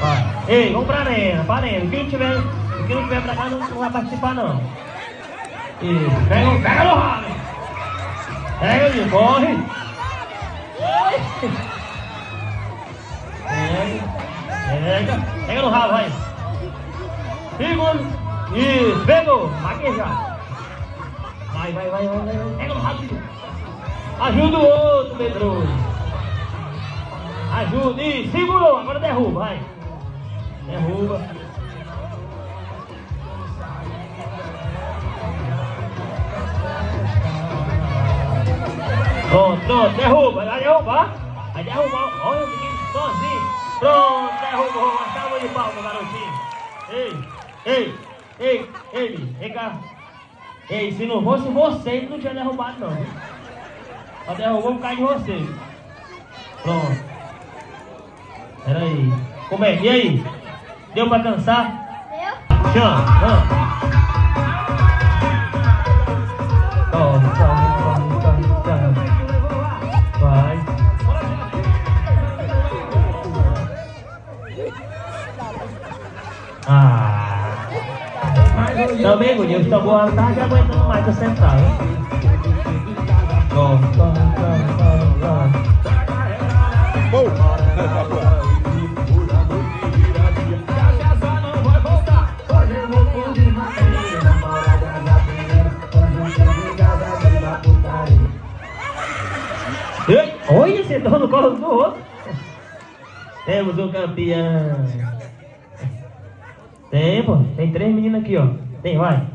Vai. Ei, vamos pra arena, pra arena. O que não tiver pra cá não vai participar não. Isso, pega no rabo. Pega ali, corre. Pega no rabo, vai. Segundo. Isso, pegou. Maquejar. Vai. Pega no rabo, filho. Ajuda o outro, medroso. Ajuda. Isso, segurou. Agora derruba, vai. Derruba. Pronto, derruba. Vai derrubar. Vai derrubar. Olha o menino sozinho. Pronto, derrubou. Uma salva de palmas, garotinho. Ei, vem cá. Ei, se não fosse você, ele não tinha derrubado não. Só derrubou por causa de você. Pronto. Pera aí. Como é? E aí? Deu pra cansar? Deu. Chama. Toma. Vai. Também, Gudinho, o tambor não tá aguentando mais, tá sentado. Olha, sentou no colo do outro. Temos um campeão. Tem, pô. Tem 3 meninas aqui, ó. Tem, vai.